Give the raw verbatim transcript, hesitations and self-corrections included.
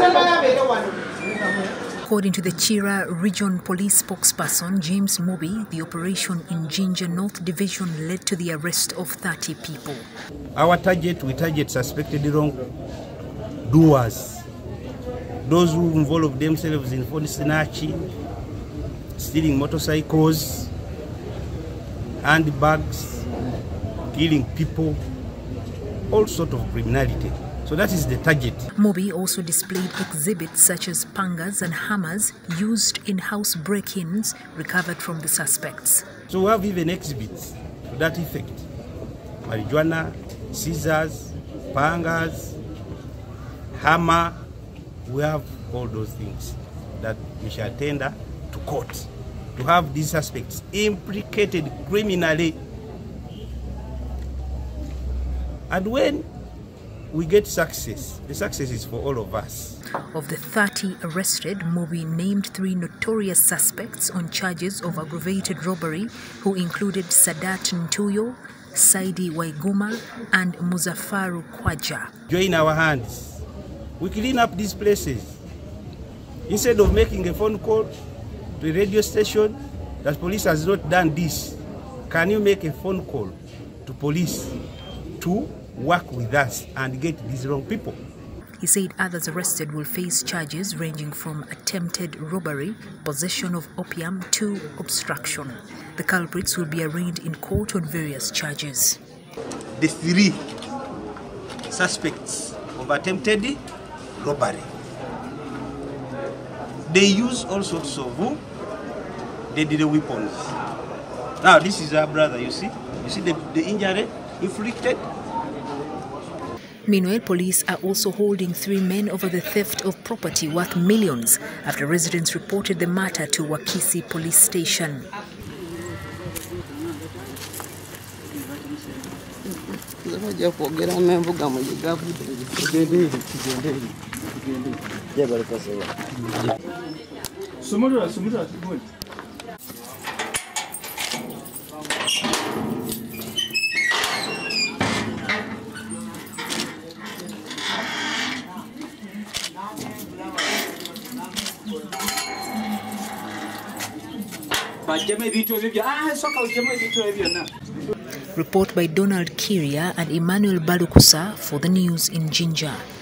According to the Chira Region Police spokesperson James Mobi, the operation in Jinja North Division led to the arrest of thirty people. Our target, we target suspected wrongdoers, those who involve themselves in phone snatching, stealing motorcycles, handbags, killing people, all sorts of criminality. So that is the target. Mobi also displayed exhibits such as pangas and hammers used in house break-ins recovered from the suspects. So we have even exhibits to that effect. Marijuana, scissors, pangas, hammer. We have all those things that we shall tender to court to have these suspects implicated criminally. And when we get success, the success is for all of us. Of the thirty arrested, Mobi named three notorious suspects on charges of aggravated robbery, who included Sadat Ntuyo, Saidi Waiguma, and Muzafaru Kwaja. Join our hands. We clean up these places. Instead of making a phone call to a radio station that police has not done this, can you make a phone call to police to work with us and get these wrong people? He said others arrested will face charges ranging from attempted robbery, possession of opium to obstruction. The culprits will be arraigned in court on various charges. The three suspects of attempted robbery, they use all sorts of deadly weapons. Now this is our brother, you see? You see the, the injury inflicted? Meanwhile, police are also holding three men over the theft of property worth millions after residents reported the matter to Wakisi police station. Report by Donald Kiria and Emmanuel Balukusa for the news in Jinja.